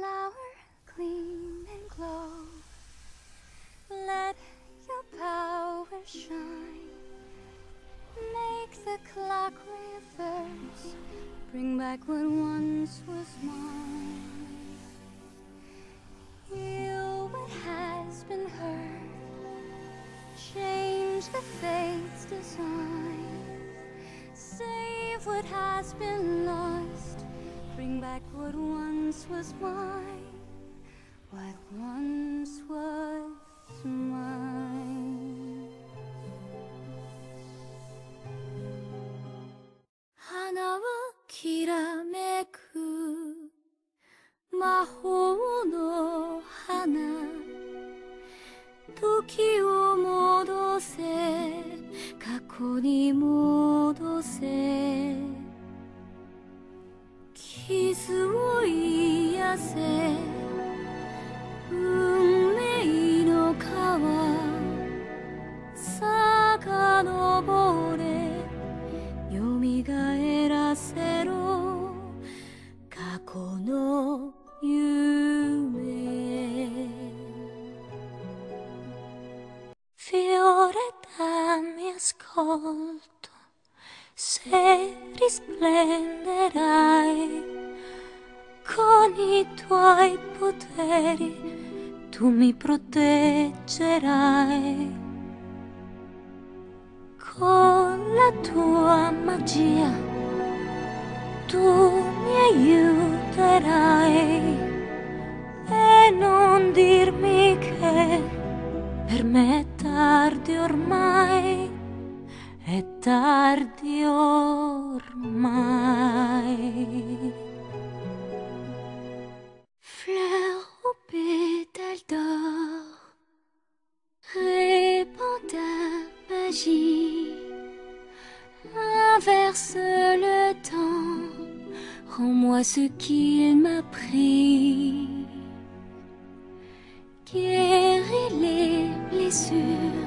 flower gleam and glow. Let your power shine. Make the clock reverse. Bring back what once was mine. Heal what has been hurt. Change the fate's design. Save what has been lost. Bring back what once was mine. What once was mine. Hana wa kirameku mahou no hana. Toki o modose, kako ni modose. Kizu o iyase, unmei no kawa. Sakanobore, yomigaerasero, kako no yume. Fiore dammi ascolto, se risplenderai con i tuoi poteri, tu mi proteggerai. Con la tua magia tu mi aiuterai e non dirmi che per me è tardi ormai, è tardi ormai. Fleurs aux pétales d'or, répand ta magie, inverse le temps, rends-moi ce qu'il m'a pris. Guéris les blessures,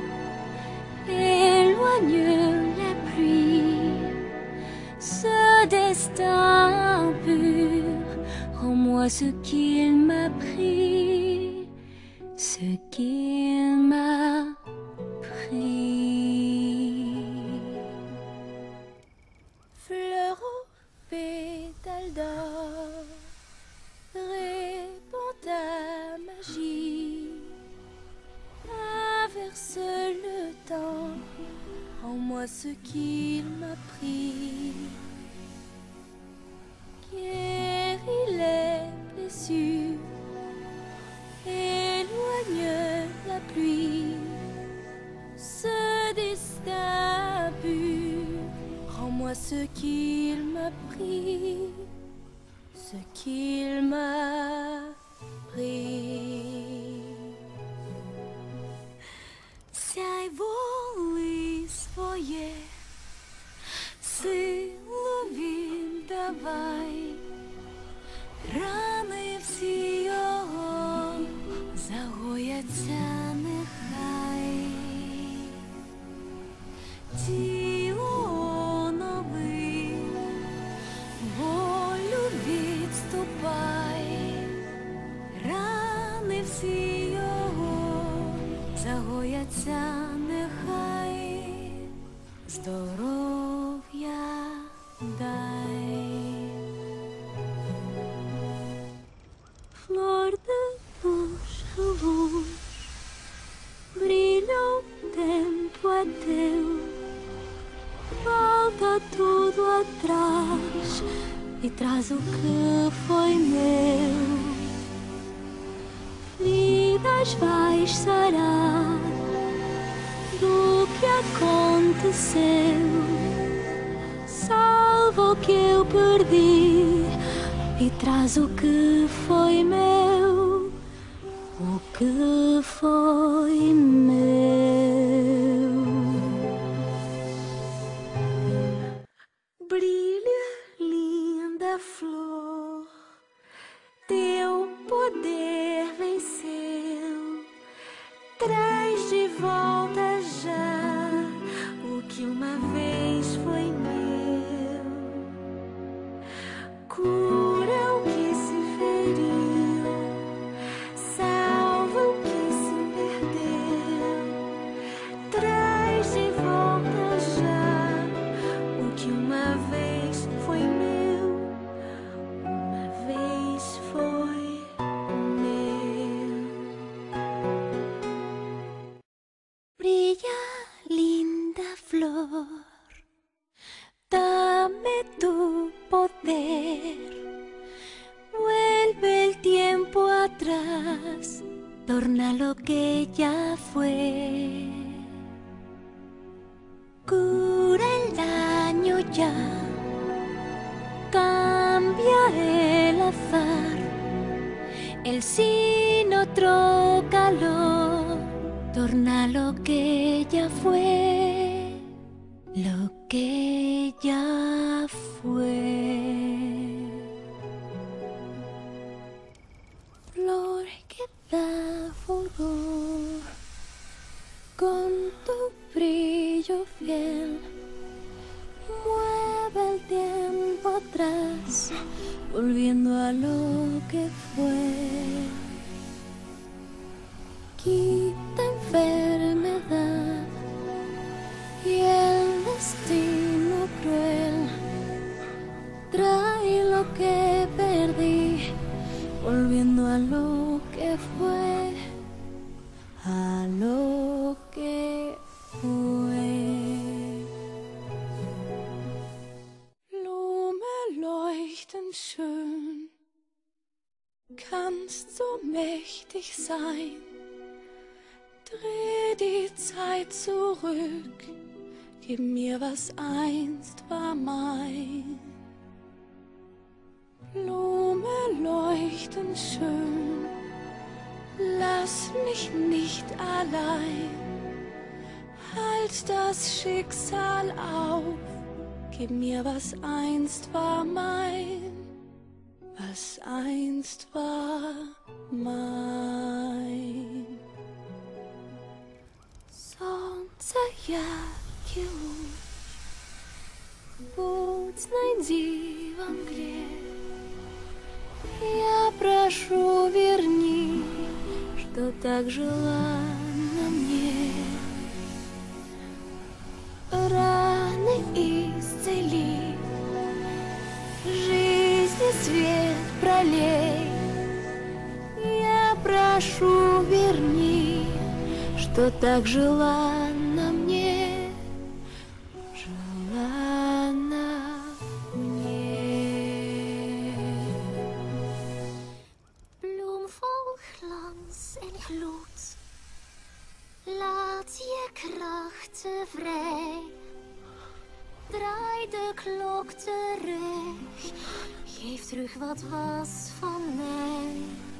éloigne la pluie, ce destin pur, rends-moi ce qu'il m'a pris, ce qu'il m'a pris. Fleurs aux pétales d'or, répand ta magie, inverse le temps, rends-moi ce qu'il m'a pris. Guéris les blessures, éloigne la pluie, ce destin pur, rends-moi ce qu'il m'a pris, ce qu'il m'a pris. Se ai voi svoje силу давай, рани всі його загояться нехай. Тіло онови, волю відступай, рани всі його загояться нехай, здоров'я дай. Flor de luz, luz, brilha o tempo é teu, volta tudo atrás e traz o que foi meu. Vidas vais sarar do que aconteceu, salva o que eu perdi e traz o que foi meu, o que foi meu. Brilha, linda flor, teu poder venceu, traz de volta já o que uma vez foi meu. Cura o que se feriu, ya fue. Cura el daño ya, cambia el azar, el sin otro calor, torna lo que ya fue, lo que ya fue. Flor que da fulgor, con tu brillo fiel, mueve el tiempo atrás, volviendo a lo que fue. Quita enfermedad y el destino cruel, trae lo que perdí, volviendo a lo que fue, a lo que fue. Blume leuchten schön, kannst so mächtig sein. Dreh die Zeit zurück, gib mir, was einst war mein. Blume leuchten schön, lass mich nicht allein. Halt das Schicksal auf, gib mir, was einst war mein, was einst war mein. Сонце яркий луч, путь найди во мгле. Я прошу, верни, что так желанно мне. Раны исцели, жизни свет пролей. Я прошу, верни, что так желанно мне, желанно мне. Bloem vol glans en gloed, laat je krachten vrij. Draai de klok terug, geef terug wat was van mij.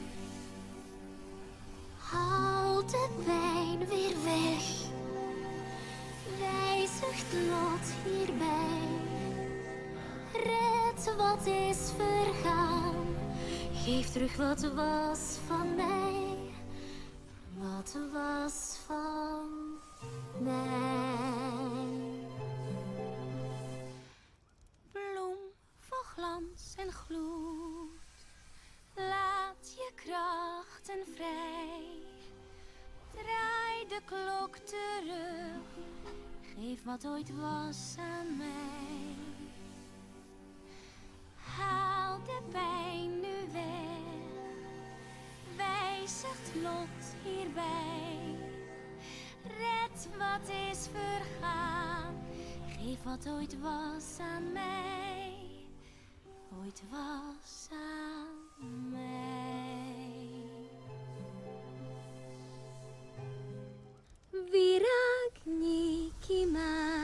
Haal de pijn weer weg, wijzigt lot hierbij. Red wat is vergaan, geef terug wat was van mij. Wat was van mij. Bloem vol glans en gloed, laat je krachten vrij. Draai de klok terug, geef wat ooit was aan mij. Haal de pijn nu weg, wijzigt lot hierbij. Red wat is vergaan, geef wat ooit was aan mij. Ooit was aan mij. Virágníky má,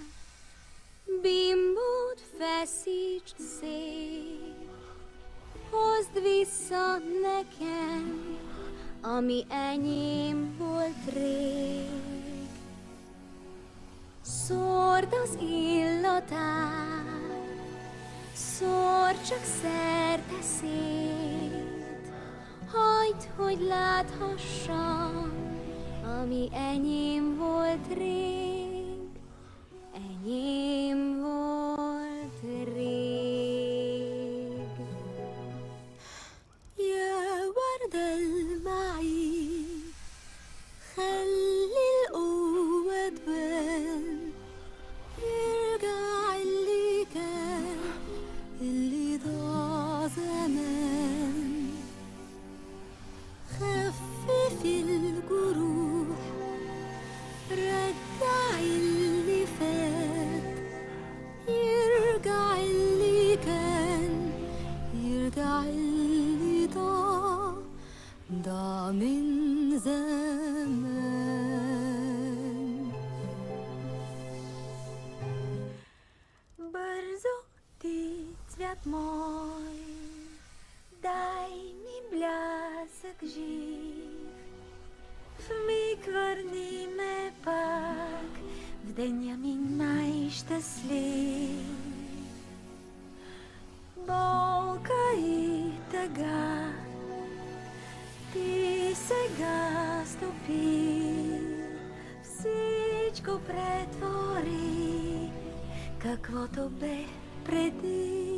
bímbót feszítsd szét, hozd vissza nekem, ami enyém volt rég. Szórd az illatát, szórd csak szerte szét, hagyd, hogy láthassam, ami enyém volt rég, enyém volt rég. يا ورد المعين خلي القوة تبان، يرجع اللي كان اللي ضاع زمان. خفف الجروح، رجع свят мой, дай ми блясък жив, в миг върни ме пак, в деня ми най-щастлив. Болка и тъга, ти сега стопи, всичко претвори, каквото бе преди.